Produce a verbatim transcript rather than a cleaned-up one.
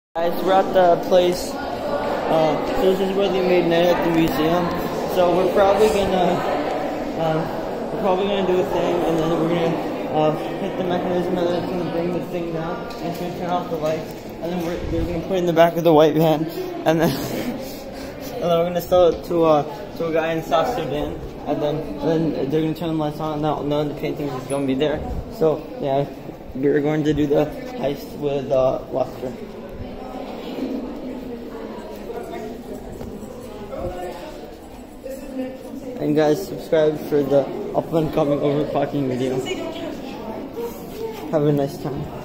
Guys, we're at the place. Uh, so this is where they made Night at the museum. So we're probably gonna, uh, we're probably gonna do a thing, and then we're gonna uh, hit the mechanism, and then it's gonna bring the thing down, and it's gonna turn off the lights, and then we're, we're gonna put it in the back of the white van, and then, and then we're gonna sell it to uh, to a guy in South Sudan, and then and then they're gonna turn the lights on, and now none of the paintings is gonna be there. So yeah, we're going to do the heist with uh, Lester. And guys, subscribe for the up and coming overclocking video. Have a nice time.